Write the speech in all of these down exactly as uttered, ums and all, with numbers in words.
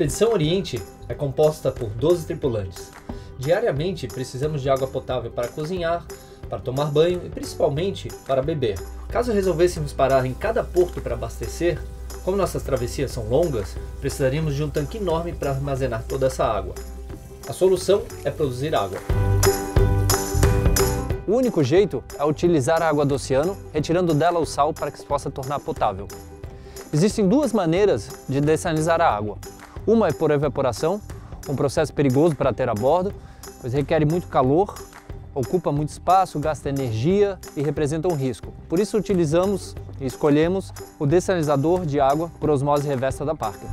Expedição Oriente é composta por doze tripulantes. Diariamente precisamos de água potável para cozinhar, para tomar banho e principalmente para beber. Caso resolvêssemos parar em cada porto para abastecer, como nossas travessias são longas, precisaríamos de um tanque enorme para armazenar toda essa água. A solução é produzir água. O único jeito é utilizar a água do oceano, retirando dela o sal para que se possa tornar potável. Existem duas maneiras de dessalinizar a água. Uma é por evaporação, um processo perigoso para ter a bordo, pois requer muito calor, ocupa muito espaço, gasta energia e representa um risco. Por isso utilizamos e escolhemos o dessalinizador de água por osmose reversa da Parker.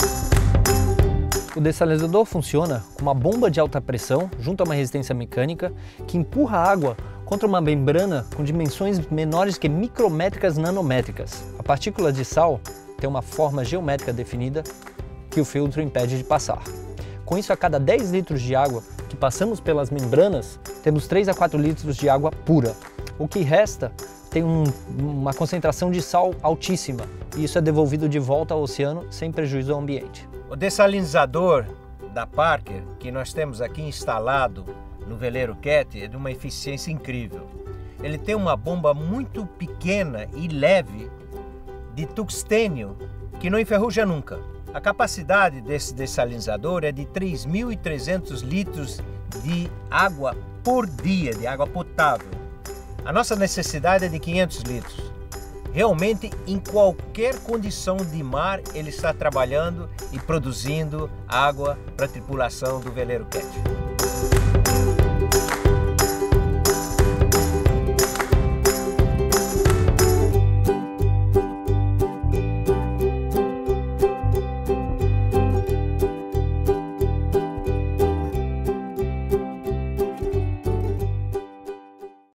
O dessalinizador funciona com uma bomba de alta pressão junto a uma resistência mecânica que empurra a água contra uma membrana com dimensões menores que micrométricas nanométricas. A partícula de sal tem uma forma geométrica definida que o filtro impede de passar. Com isso, a cada dez litros de água que passamos pelas membranas, temos três a quatro litros de água pura. O que resta tem um, uma concentração de sal altíssima e isso é devolvido de volta ao oceano sem prejuízo ao ambiente. O dessalinizador da Parker, que nós temos aqui instalado no veleiro Cat, é de uma eficiência incrível. Ele tem uma bomba muito pequena e leve de tungstênio que não enferruja nunca. A capacidade desse dessalinizador é de três mil e trezentos litros de água por dia, de água potável. A nossa necessidade é de quinhentos litros. Realmente, em qualquer condição de mar, ele está trabalhando e produzindo água para a tripulação do veleiro Cat.